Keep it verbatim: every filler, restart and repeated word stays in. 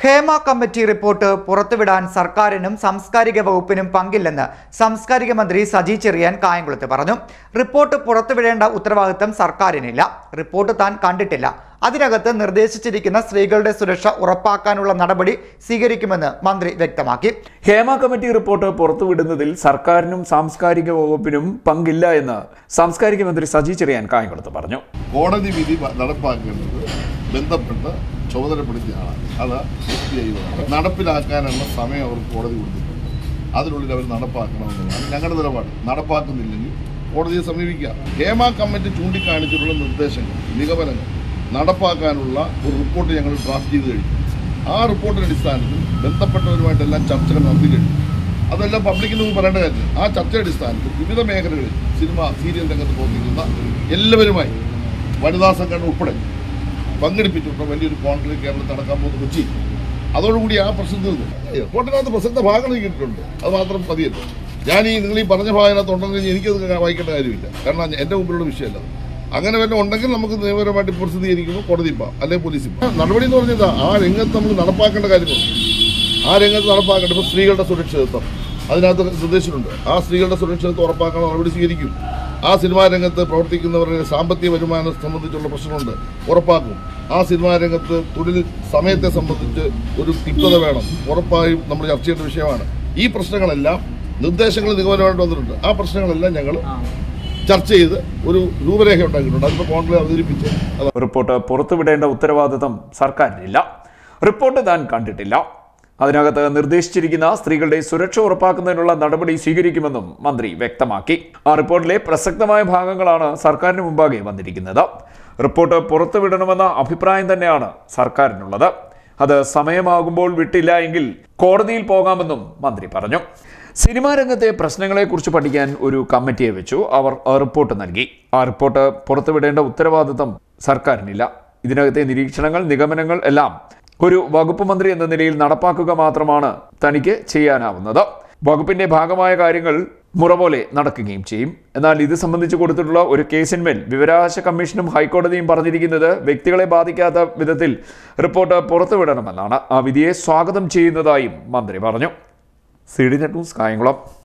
Hema committee report പുറത്തുവിടാൻ സർക്കാരിനും സാംസ്കാരിക വകുപ്പിനും പങ്കില്ലെന്ന് സാംസ്കാരിക മന്ത്രി സജി ചെറിയാൻ കായംകുളത്ത് പറഞ്ഞു. റിപ്പോർട്ട് പുറത്തുവിടേണ്ട ഉത്തരവാദിത്തം സർക്കാരിനില്ല. റിപ്പോർട്ട് താൻ കണ്ടിട്ടില്ല. അതിനകത്ത് നിർദ്ദേശിച്ചിരിക്കുന്ന സ്ത്രീകളുടെ സുരക്ഷ ഉറപ്പാക്കാനുള്ള നടപടി സ്വീകരിക്കുമെന്ന് മന്ത്രി വ്യക്തമാക്കി. ഹേമ കമ്മിറ്റി റിപ്പോർട്ട് പുറത്തുവിടുന്നതിൽ സർക്കാരിനും സാംസ്കാരിക വകുപ്പിനും പങ്കില്ല എന്ന് സാംസ്കാരിക മന്ത്രി സജി ചെറിയാൻ കായംകുളത്ത് പറഞ്ഞു. കോടതി വിധി നടപ്പാക്കേണ്ടത് ബന്ധപ്പെട്ട് ചുമതലപ്പെടുത്തിയ ആളാണ്. അത് നടപ്പിലാക്കാനുള്ള സമയം അവർക്ക് കോടതി കൊടുത്തിട്ടുണ്ട്. അതിനുള്ളിൽ അവർ നടപ്പാക്കണമെന്നുള്ളതാണ് ഞങ്ങളുടെ നിലപാട്. നടപ്പാക്കുന്നില്ലെങ്കിൽ കോടതിയെ സമീപിക്കുക. ഹേമ കമ്മിറ്റി ചൂണ്ടിക്കാണിച്ചിട്ടുള്ള നിർദ്ദേശങ്ങൾ, നിഗമനങ്ങൾ നടപ്പാക്കാനുള്ള ഒരു റിപ്പോർട്ട് ഞങ്ങൾ ഡ്രാഫ്റ്റ് ചെയ്ത് കഴിഞ്ഞു. ആ റിപ്പോർട്ടിന്റെ അടിസ്ഥാനത്തിൽ ബന്ധപ്പെട്ടവരുമായിട്ടെല്ലാം ചർച്ചകൾ നടത്തി കഴിഞ്ഞു. അതെല്ലാം പബ്ലിക്കിന് മുമ്പ് പറയേണ്ട കാര്യം. ആ ചർച്ചയുടെ അടിസ്ഥാനത്തിൽ വിവിധ മേഖലകളിൽ സിനിമ, സീരിയൽ രംഗത്ത് പ്രവർത്തിക്കുന്ന എല്ലാവരുമായി വനിതാ സംഘടന ഉൾപ്പെടെ പങ്കെടുപ്പിച്ചിട്ടുള്ള വലിയൊരു കോൺക്ലേവ് കേരളത്തിൽ നടക്കാൻ പോകുന്ന കൊച്ചി. അതോടുകൂടി ആ പ്രശ്നം തീർന്നു. റിപ്പോർട്ടിനകത്ത് പ്രസക്ത ഭാഗങ്ങൾ കിട്ടിയിട്ടുണ്ട്. അത് മാത്രം മതിയല്ലോ. ഞാൻ ഈ നിങ്ങൾ ഈ പറഞ്ഞ ഭാഗത്തിനകത്ത് ഉണ്ടെങ്കിൽ എനിക്കത് വായിക്കേണ്ട കാര്യമില്ല. കാരണം എൻ്റെ മുമ്പിലുള്ള വിഷയമല്ല. അങ്ങനെ വല്ല ഉണ്ടെങ്കിൽ നമുക്ക് നിയമപരമായിട്ട് ഇപ്പോൾ സ്ഥിരീകരിക്കുമ്പോൾ കോടതി പോകാം, അല്ലെങ്കിൽ പോലീസിൽ പോകാം. നടപടി എന്ന് പറഞ്ഞാൽ ആ രംഗത്ത് നമ്മൾ നടപ്പാക്കേണ്ട കാര്യങ്ങളുണ്ട്. ആ രംഗത്ത് നടപ്പാക്കേണ്ട ഇപ്പോൾ സ്ത്രീകളുടെ സുരക്ഷിതത്വം അതിനകത്ത് നിർദ്ദേശിച്ചിട്ടുണ്ട്. ആ സ്ത്രീകളുടെ സുരക്ഷിതത്വം ഉറപ്പാക്കാൻ നടപടി സ്വീകരിക്കും. ആ സിനിമാ രംഗത്ത് പ്രവർത്തിക്കുന്നവരുടെ സാമ്പത്തിക വരുമാനം സംബന്ധിച്ചുള്ള പ്രശ്നമുണ്ട്, ഉറപ്പാക്കും. ആ സിനിമാ രംഗത്ത് തൊഴിൽ സമയത്തെ സംബന്ധിച്ച് ഒരു ക്ലിപ്തത വേണം, ഉറപ്പായും നമ്മൾ ചർച്ച ചെയ്യേണ്ട വിഷയമാണ്. ഈ പ്രശ്നങ്ങളെല്ലാം നിർദ്ദേശങ്ങൾ നിഗമനമായിട്ട് വന്നിട്ടുണ്ട്. ആ പ്രശ്നങ്ങളെല്ലാം ഞങ്ങൾ ചർച്ച ചെയ്ത് ഒരു രൂപരേഖ ഉണ്ടാക്കിയിട്ടുണ്ട്. അതിപ്പോൾ കോൺക്ലേവ് അവതരിപ്പിച്ച് റിപ്പോർട്ട് പുറത്തുവിടേണ്ട ഉത്തരവാദിത്തം സർക്കാരിനില്ല. റിപ്പോർട്ട് താൻ കണ്ടിട്ടില്ല. അതിനകത്ത് നിർദ്ദേശിച്ചിരിക്കുന്ന സ്ത്രീകളുടെ സുരക്ഷ ഉറപ്പാക്കുന്നതിനുള്ള നടപടി സ്വീകരിക്കുമെന്നും മന്ത്രി വ്യക്തമാക്കി. ആ റിപ്പോർട്ടിലെ പ്രസക്തമായ ഭാഗങ്ങളാണ് സർക്കാരിന് മുമ്പാകെ വന്നിരിക്കുന്നത്. റിപ്പോർട്ട് പുറത്തുവിടണമെന്ന അഭിപ്രായം തന്നെയാണ് സർക്കാരിനുള്ളത്. അത് സമയമാകുമ്പോൾ വിട്ടില്ല എങ്കിൽ കോടതിയിൽ പോകാമെന്നും മന്ത്രി പറഞ്ഞു. സിനിമാ രംഗത്തെ പ്രശ്നങ്ങളെക്കുറിച്ച് പഠിക്കാൻ ഒരു കമ്മിറ്റിയെ വെച്ചു. അവർ റിപ്പോർട്ട് നൽകി. ആ റിപ്പോർട്ട് പുറത്തുവിടേണ്ട ഉത്തരവാദിത്തം സർക്കാരിനില്ല. ഇതിനകത്തെ നിരീക്ഷണങ്ങൾ, നിഗമനങ്ങൾ എല്ലാം ഒരു വകുപ്പ് മന്ത്രി എന്ന നിലയിൽ നടപ്പാക്കുക മാത്രമാണ് തനിക്ക് ചെയ്യാനാവുന്നത്. വകുപ്പിന്റെ ഭാഗമായ കാര്യങ്ങൾ മുറ പോലെ നടക്കുകയും ചെയ്യും. എന്നാൽ ഇത് സംബന്ധിച്ച് കൊടുത്തിട്ടുള്ള ഒരു കേസിന്മേൽ വിവരാവകാശ കമ്മീഷനും ഹൈക്കോടതിയും പറഞ്ഞിരിക്കുന്നത് വ്യക്തികളെ ബാധിക്കാത്ത വിധത്തിൽ റിപ്പോർട്ട് പുറത്തുവിടണമെന്നാണ്. ആ വിധിയെ സ്വാഗതം ചെയ്യുന്നതായും മന്ത്രി പറഞ്ഞു. C D net news, Kayamkulam.